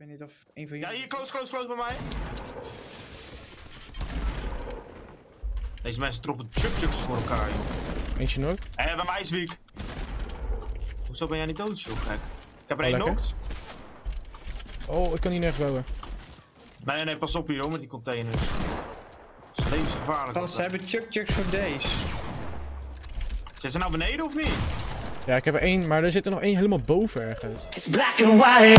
weet niet of een van Ja, jullie... hier, close bij mij. Deze mensen droppen chucks voor elkaar, joh. Eentje nog. Bij mij is weak. Hoezo ben jij niet dood, joh, gek? Ik heb er één lekker. knocked. Oh, ik kan hier nergens bouwen. Nee, pas op hier, hoor, met die containers. Dat is levensgevaarlijk. Gast, ze hebben chucks voor deze. Zit ze nou beneden of niet? Ja, ik heb er één, maar er zit er nog één helemaal boven ergens. It's black and white.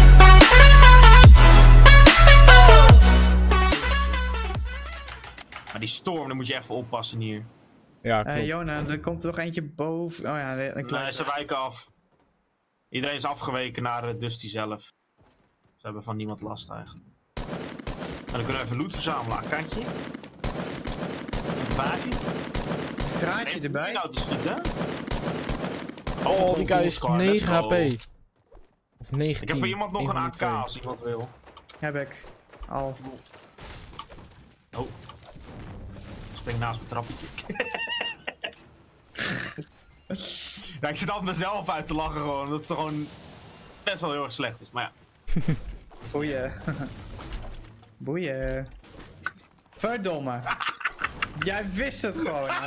Maar die storm, daar moet je even oppassen hier. Ja, klopt. Jona, er komt er nog eentje boven. Oh ja, een klein... Nee, ze wijken af. Iedereen is afgeweken naar Dusty zelf. Ze hebben van niemand last eigenlijk. En dan kunnen we even loot verzamelen. Katje. Een vaagje. Traatje erbij. Nou te schieten. Oh, die guy is 9 HP. Of 19. Ik heb voor iemand nog een AK twee. als iemand wil. Heb ik. Al. Oh. Ik spring naast mijn trappetje. Ja, ik zit altijd mezelf uit te lachen gewoon. Dat het gewoon best wel heel erg slecht is. Maar ja. Boeien. Boeien. Verdomme. Jij wist het gewoon, hè?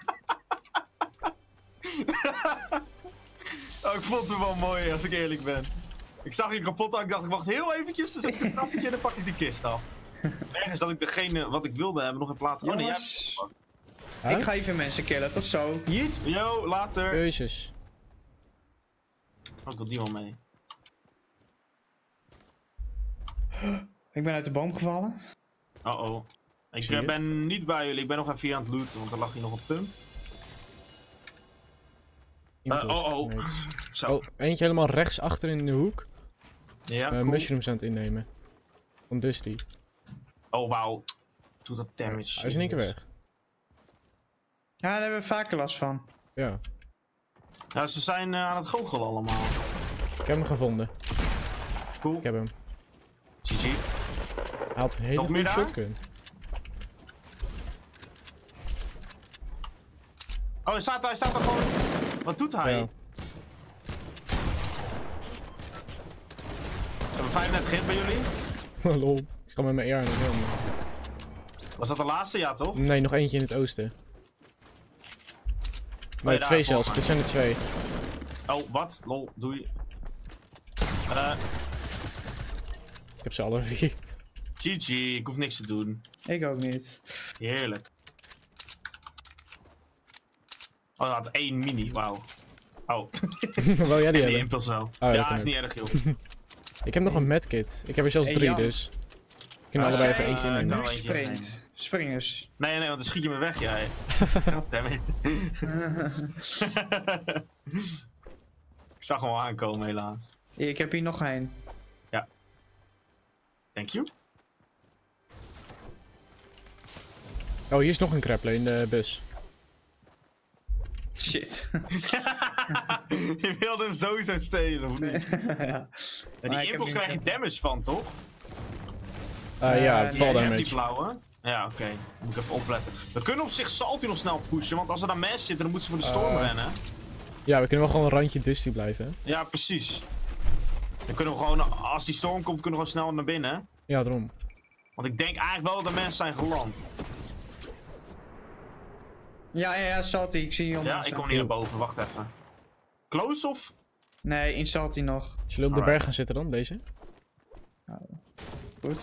Oh, ik vond het wel mooi als ik eerlijk ben. Ik zag je kapot en ik dacht ik wacht heel eventjes. Dan zet ik een trappetje en dan pak ik die kist af. Ergens dat ik degene wat ik wilde hebben nog in plaats. Oh nee, jij hebt het gepakt. Huh? Ik ga even mensen killen, tot zo. Jeet. Yo, later. Jezus. Oh, ik wil die wel mee. Ik ben uit de boom gevallen. Oh. Ik Zie je? ben niet bij jullie, ik ben nog even hier aan het looten, want er lag hier nog een pump. Impulse Nee. grenades. Zo. Oh, eentje helemaal rechts achter in de hoek. Ja, cool. Mushrooms aan het innemen. Van Dusty. Oh, wauw. Doet dat damage. Hij is in één keer weg. Ja, daar hebben we vaker last van. Ja. Ja, ze zijn aan het goochelen allemaal. Ik heb hem gevonden. Cool. Ik heb hem. GG. Hij had een hele Nog meer goede daar? shotgun. Oh, hij staat er gewoon. Wat doet hij? Ja. Hebben we 35 hit bij jullie? Lol. Ik kan met mijn eer aan de helm. Was dat de laatste? Ja, toch? Nee, nog eentje in het oosten. Nee, daar, twee voor zelfs. me. Dit zijn er twee. Oh, wat? Lol, doei. Ik heb ze alle vier. GG, ik hoef niks te doen. Ik ook niet. Heerlijk. Oh, dat had 1 mini, wauw. Oh, Wou jij die die hebben? impuls wel. ja, Ja, kan is ook. niet erg, joh. Ik heb nog een medkit. Ik heb er zelfs Hey, 3 Jan. dus. We kunnen allebei even eentje kan innemen. wel Nu eentje sprint. Springers. Nee, want dan schiet je me weg, jij. Goddammit. Ik zag hem al aankomen, helaas. Ik heb hier nog een. Thank you. Oh, hier is nog een grappler in de bus. Shit. Je wilde hem sowieso stelen, of niet? Ja. Ja, Maar die ik heb impuls nu- krijg je damage van, toch? Ja, nee, val Ja, je hebt die damage. blauwe. Ja, oké. Moet ik even opletten. We kunnen op zich Salty nog snel pushen, want als er dan mensen zitten, dan moeten ze voor de storm rennen. Ja, we kunnen wel gewoon een randje Dusty blijven. Hè? Ja, precies. Dan kunnen we gewoon, als die storm komt, kunnen we gewoon snel naar binnen. Ja, daarom. Want ik denk eigenlijk wel dat er mensen zijn geland. Ja, Salty, ik zie je Ja, ik kom niet naar boven, wacht even. Close of? Nee, in Salty nog. Zullen we op de Alright. berg gaan zitten dan, deze? Goed.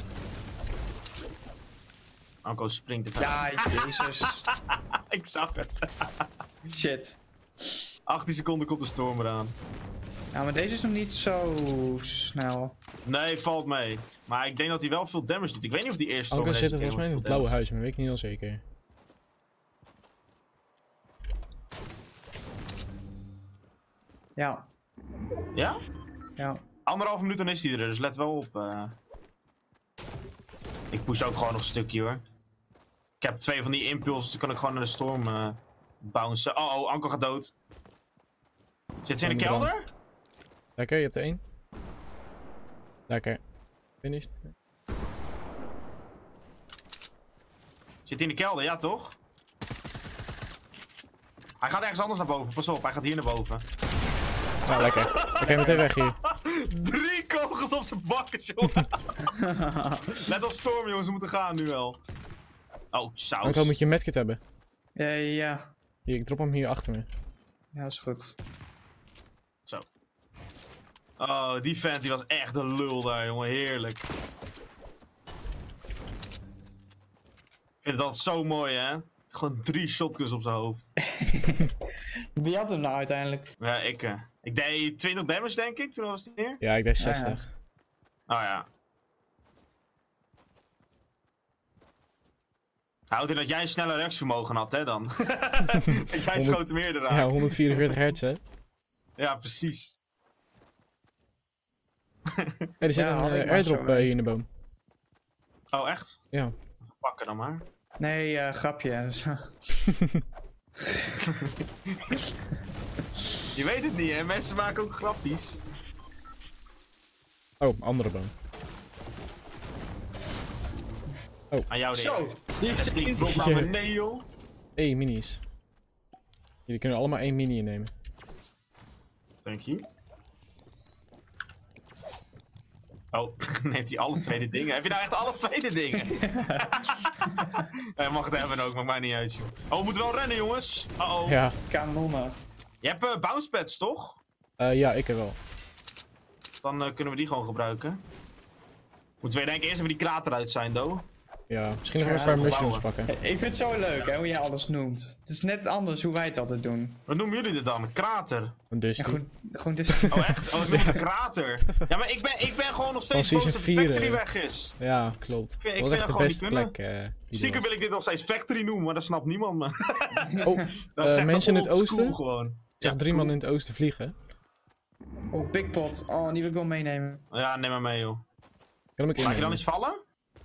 Anko springt er. Ja, jezus. Ik zag het. Shit. 18 seconden komt de storm eraan. Ja, maar deze is nog niet zo snel. Nee, valt mee. Maar ik denk dat hij wel veel damage doet. Ik weet niet of die eerste storm Anko deze zit er keer volgens mij in het veel blauwe damage huis, maar weet ik niet al zeker. Ja. doet. Ja? Ja. 1,5 minuut dan is hij er, dus let wel op. Ik push ook gewoon nog een stukje hoor. Ik heb 2 van die impulsen, dus dan kan ik gewoon naar de storm bouncen. Oh, Anko gaat dood. Zit ze in de Ja, moet kelder? Lekker, je hebt er 1. Lekker. Finished. Zit hij in de kelder, ja toch? Hij gaat ergens anders naar boven, pas op, hij gaat hier naar boven. Ja, lekker. Oké, meteen weg hier. 3 kogels kogels op zijn bakken, jongen. Let op storm, jongens. We moeten gaan nu wel. Oh, saus. Anko, moet je een medkit hebben. Ja. Hier, ik drop hem hier achter me. Ja, is goed. Zo. Oh, die vent die was echt een lul daar, jongen. Heerlijk. Ik vind het altijd zo mooi, hè? Gewoon 3 shotguns op zijn hoofd. Wie had hem nou uiteindelijk? Ja, ik deed 20 damage, denk ik. Toen was hij neer. Ja, ik deed 60. Oh ja. Houdt in dat jij een sneller reactievermogen had, hè, dan. Dat jij schoot hem eerder aan. Ja, 144 hertz, hè? Ja, precies. Hey, er zit Ja, had ik een maar airdrop zo, hier in de boom. Oh, echt? Ja. Pakken dan maar. Nee, grapje. Je weet het niet, hè? Mensen maken ook grappies. Oh, andere boom. Aan jou, Zo, die drop naar beneden, joh. Hey, minis. Jullie kunnen allemaal 1 mini innemen. Dank je. Oh, neemt hij alle tweede dingen? Heb je nou echt alle tweede dingen? Hij mag het hebben ook, maakt mij niet uit, joh. Oh, we moeten wel rennen, jongens. Uh-oh. Ja, kanonnen. Je hebt bounce pads, toch? ja, ik heb wel. Dan kunnen we die gewoon gebruiken. Moeten we denk ik eerst even die krater uit zijn, Do. Ja, misschien nog Ja, een paar te mushrooms bouwen. pakken. Ik vind het zo leuk, hè, hoe jij alles noemt. Het is net anders hoe wij het altijd doen. Wat noemen jullie dit dan? Een krater? Een dusty. Ja, gewoon dus... Oh, echt? Oh, ik noem het een krater. Ja, maar ik ben gewoon nog steeds Van boos dat de season 4, factory weg is. Ja, klopt. Ik Dat vind was dat echt de gewoon beste niet kunnen. plek. Die er Stiekem was. wil ik dit nog steeds factory noemen, maar dat snapt niemand me. Oh, Dat is echt mensen in het old school oosten? gewoon. Ik zag 3 man in het oosten vliegen. Oh, Big Pot. Oh, die wil ik wel meenemen. Ja, neem maar mee, joh. Kan hem ook Laat je dan innemen. iets vallen?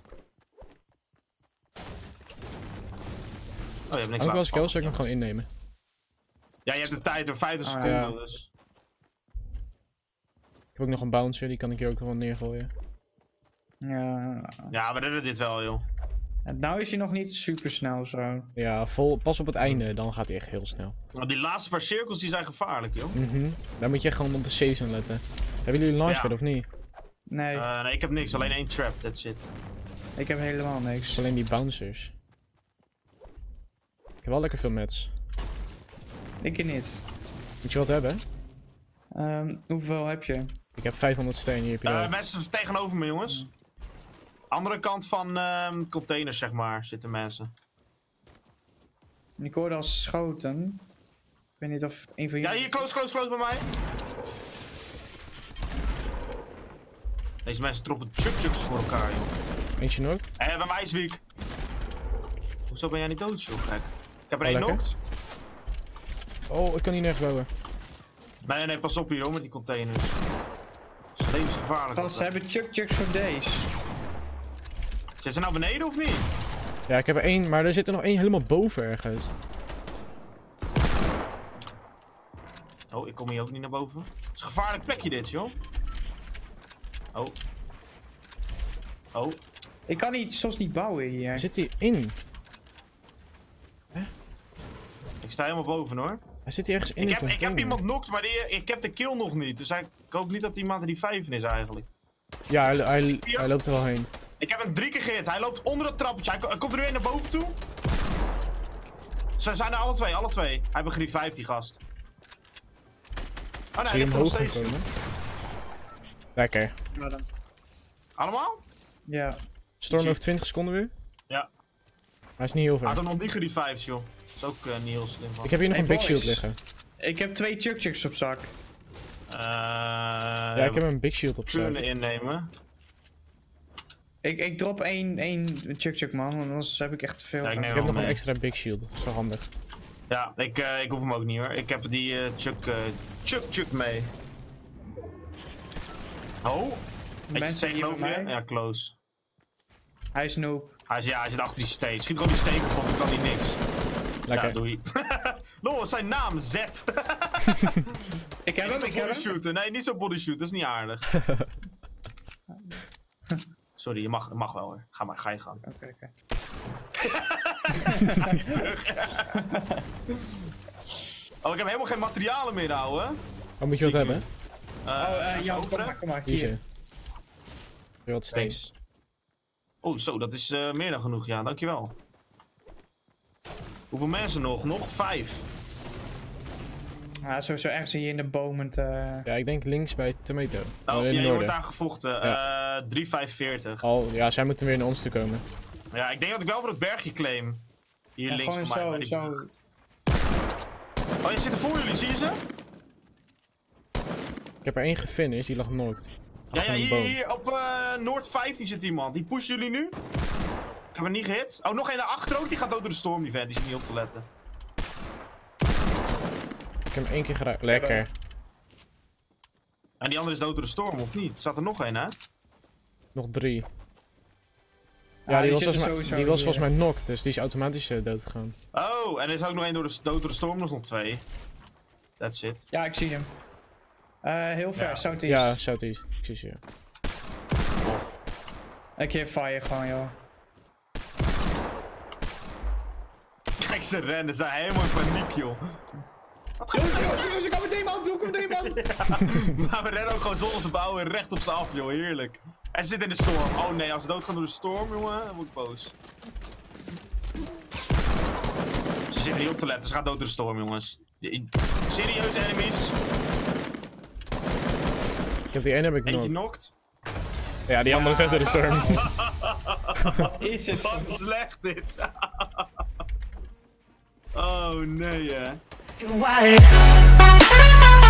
Oh, je hebt niks Ook laten als ik wel, vallen. zou ik hem gewoon innemen. Ja, je hebt de tijd door 50 seconden, ja. dus. Ik heb ook nog een bouncer, die kan ik hier ook wel neergooien. Ja. Ja, we redden dit wel, joh. En nou is hij nog niet super snel zo. Ja, pas op het einde, dan gaat hij echt heel snel. Nou, die laatste paar cirkels die zijn gevaarlijk, joh. Daar moet je echt gewoon op de season letten. Hebben jullie een launchpad Ja. of niet? Nee, Nee, ik heb niks, alleen 1 trap, that's it. ik heb helemaal niks. Alleen die bouncers. Ik heb wel lekker veel mats. Ik niet. Moet je wat hebben? Hoeveel heb je? Ik heb 500 steen, hier heb je wel. Mensen tegenover me, jongens. Andere kant van containers, zeg maar, zitten mensen. Ik hoorde al schoten. Ik weet niet of een van Ja, jullie... hier, close bij mij. Deze mensen droppen chuck-chucks voor elkaar, joh. Eentje nog? Bij mij is weak. Hoezo ben jij niet dood, joh, gek? Ik heb er één lekker. knocked. Oh, ik kan hier nergens bouwen. Nee, pas op hier, hoor, met die containers. Dat is levensgevaarlijk. Gast, ze hebben chuck-chucks voor deze. Zit ze nou beneden of niet? Ja, ik heb er 1, maar er zit er nog 1 helemaal boven ergens. Oh, ik kom hier ook niet naar boven. Het is een gevaarlijk plekje dit, joh. Oh. Oh. Ik kan niet, soms niet bouwen hier. Waar zit hij in? Ik sta helemaal boven, hoor. Hij zit hier ergens in Ik de heb container. iemand knocked, maar ik heb de kill nog niet. Dus ik hoop niet dat iemand er die 5 is, eigenlijk. Ja, hij loopt er wel heen. Ik heb hem 3 keer gehit. Hij loopt onder het trappetje. Hij komt er weer naar boven toe. Ze zijn er alle twee. Hij begreep 5, die gast. Oh nee, Zie hij je ligt hem er nog hoog gaan steeds. komen? Lekker. Allemaal? Ja. Storm over 20 seconden weer? Ja. Hij is niet heel Hij had ver. er nog niet gerieven 5, joh. Dat is ook niet heel slim van. Ik heb hier nog Hey, een big boys. shield liggen. Ik heb 2 chuck-chucks op zak. Ja, ik heb een big shield op zak. kunnen innemen. Ik drop één chuck-chuck, man, want anders heb ik echt te veel. Ja, ik neem Ik heb nog mee. een extra big shield. Dat is wel handig. Ja, ik hoef hem ook niet, hoor. Ik heb die Chuck mee. Oh. Mensen hier tegenover bij je? mij? Ja, close. Hij is noob. Hij zit achter die steen. Schiet gewoon die steen kapot, dan kan hij niks. Lekker. Ja, doei. Lol, zijn naam, Z. Ik heb hem, Niet ik zo heb hem. bodyshooten. Nee, niet zo bodyshoot, dat is niet aardig. Sorry, je mag wel, hoor. Ga je gang. Oké. Oh, ik heb helemaal geen materialen meer, ouwe. Oh, moet je wat hebben? Ja, over, hè? kom maar. Hier Hier. zit. Weer wat steen. Thanks. Oh, zo, dat is meer dan genoeg. Ja, dankjewel. Hoeveel mensen nog? Nog 5. Ja, sowieso ergens hier in de bomen te... Ja, ik denk links bij Tomato. Oh, in ja, het je wordt noorden. daar gevochten. Ja. 3,45. Ja, zij moeten weer naar ons toe komen. Ja, ik denk dat ik wel voor het bergje claim. Hier Ja, links gewoon van mij. bij die zo. brug. Oh, je zit er voor jullie, zie je ze? Ik heb er één gefinished, die lag knocked. Ja, Achter een hier, boom. hier op Noord 15 zit iemand. Die pushen jullie nu. Ik heb hem niet gehit. Oh, nog één daarachter ook. Die gaat ook door de storm, die vent. Die zit niet op te letten. Ik heb hem 1 keer geraakt. Lekker. En die andere is dood door de storm, of niet? Staat er nog één, hè? Nog 3. Ja, Ja, die was, zitten volgens mij, sowieso die was hier. volgens mij knocked, dus die is automatisch dood gegaan. Oh, en er is ook nog één dood door de storm. Dat is nog 2. That's it. Ja, ik zie hem. Heel ver, Ja. southeast. Ja, southeast. Ik zie ze, ja. Een keer fire gewoon, joh. Kijk, ze rennen. Ze zijn helemaal in paniek, joh. Wat Jongens, ik kan meteen man, doe ik meteen man. Maar we rennen ook gewoon zonder te bouwen recht op ze af, joh. Heerlijk. En ze zit in de storm. Oh nee, als ze doodgaan door de storm, jongen, dan word ik boos. Ze zitten niet op te letten. Ze gaat dood door de storm, jongens. Serieuze enemies. Ik heb die ene heb ik Eentje knocked. knocked. Ja, die andere zit door de storm. Wat is het? Wat slecht dit. Oh nee, hè. Why?